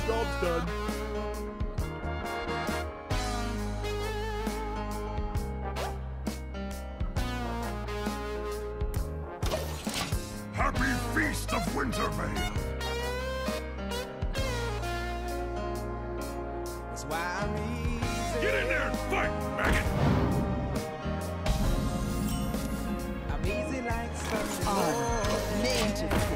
Job's done. Happy Feast of Wintervale! That's why I'm easy. Get in there and fight, maggot! I'm easy like Sunday Armor made to fit.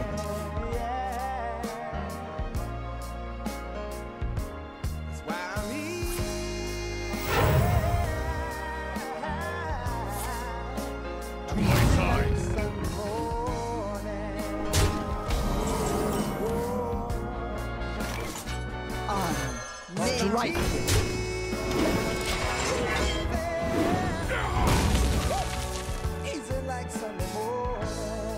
That's why I'm easy. My size! Sunday morning. Armor made to fit. Easy like Sunday morning.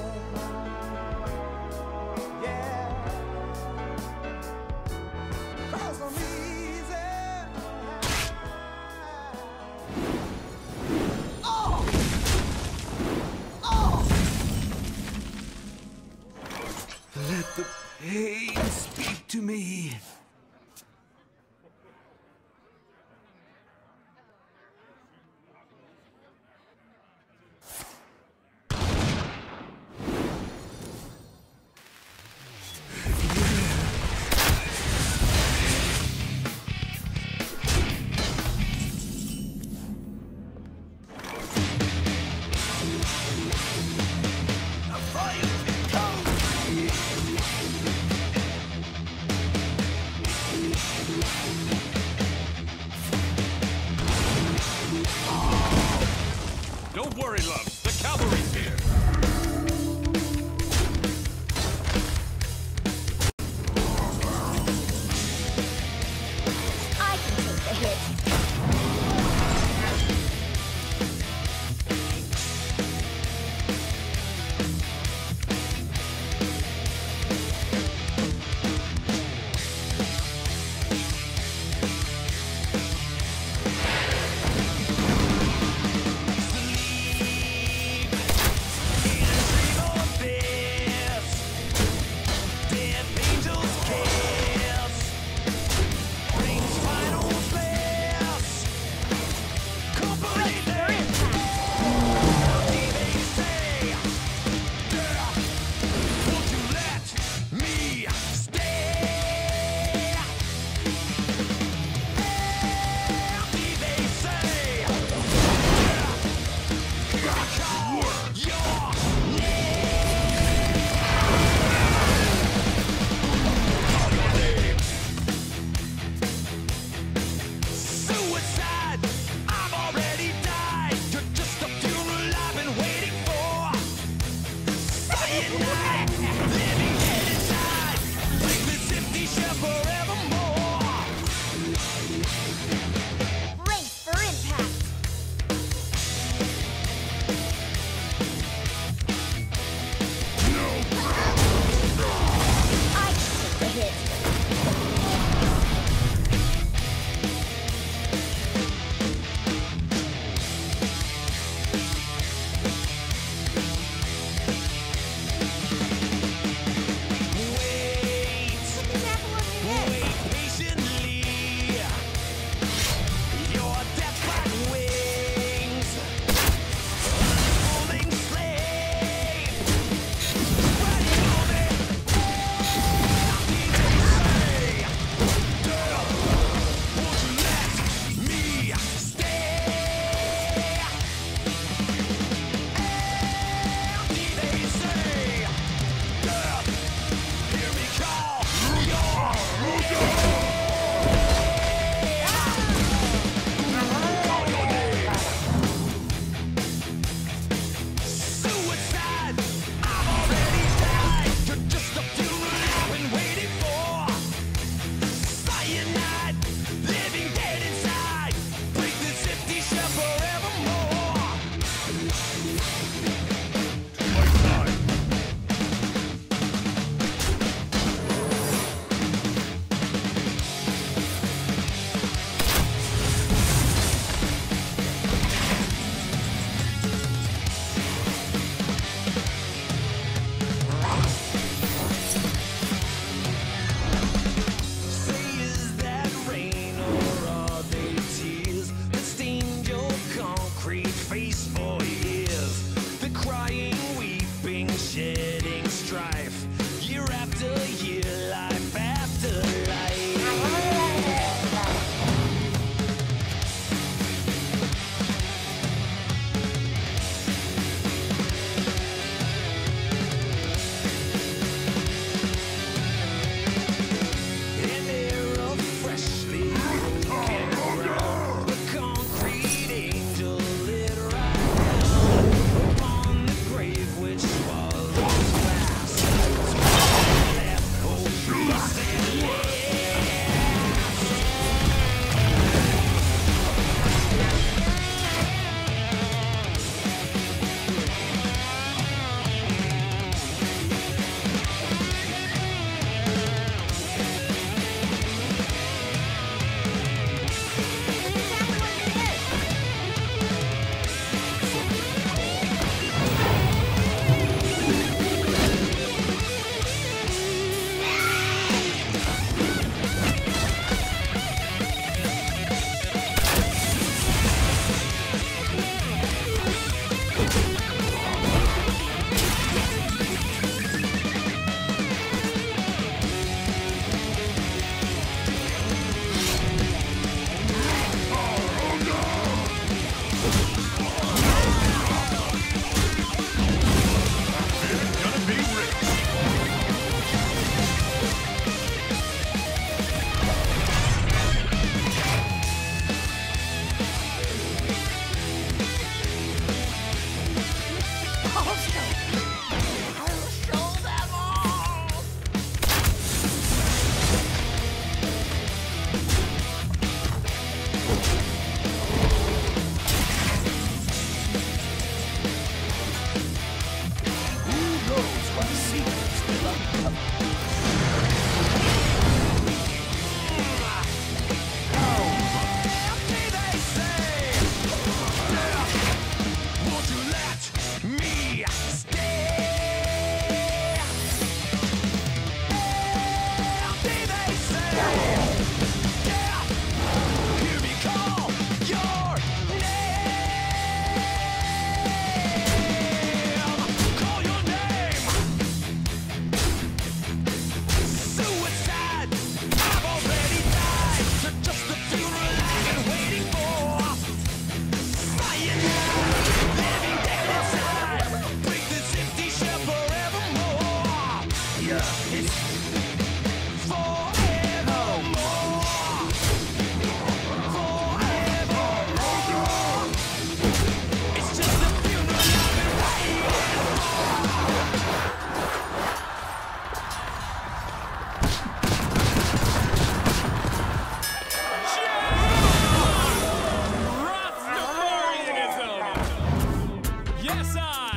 Yeah. 'Cause I'm easy. Oh! Oh! Let the pain speak to me. Don't worry, love. The cavalry's here. I can take the hit. Gonna be rich. Won't you let me stay? Empty they say. Yeah, hear me call your name. Call your name. Suicide. I've already died. To just the funeral I've been waiting for. Living dead inside. Break this empty shell forevermore. Yeah, it's forevermore. Forevermore. It's just the funeral I've been waiting Rastafarianism! Yes, I